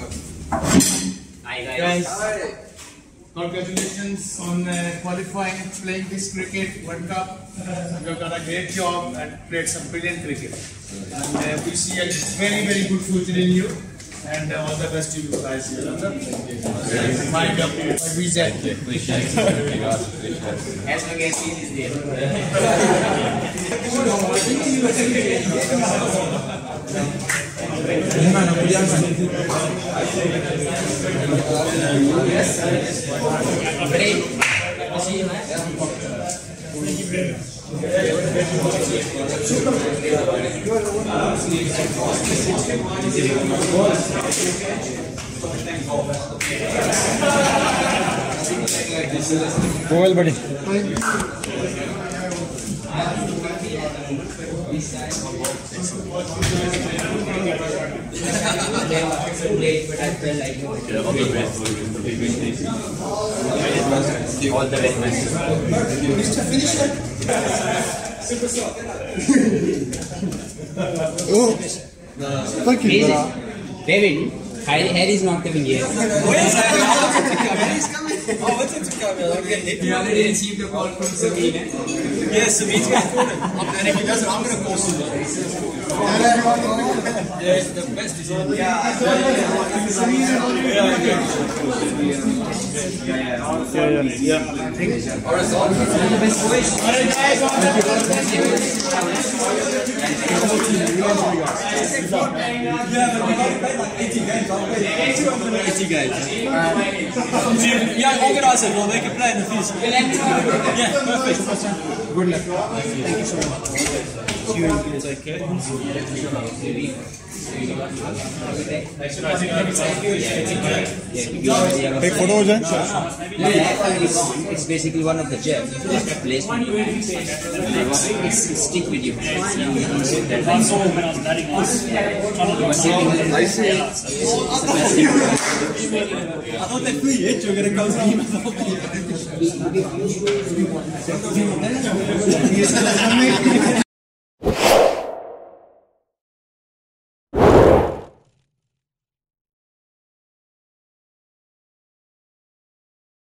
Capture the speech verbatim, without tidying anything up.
Hi guys. Hi. Congratulations on uh, qualifying and playing this cricket World Cup. You've done a great job and played some brilliant cricket. And uh, we see a very, very good future in you. And uh, all the best to you guys here. Mind up here. Visa. As long as he is there. Well, buddy. All the very best. Mister Finisher. Oh, thank you. David, Harry is not coming here. He's coming. Oh, what's it to come? We already received a call from Sabine. Yes, Sabine's going to call him. And if he doesn't, I'm going to call Sabine. Yeah, it's the best decision. Yeah, Yeah, yeah, yeah. eighty guys. Yeah, organize it. We'll make it play in the future. Yeah, perfect. Good luck. Thank you so much. You take care. Take photos, eh? Yeah, it's, it's basically one of the jabs. Placement. It's stick with you. One saw when I was batting last. I see. I thought they flew it. You're going to go to him.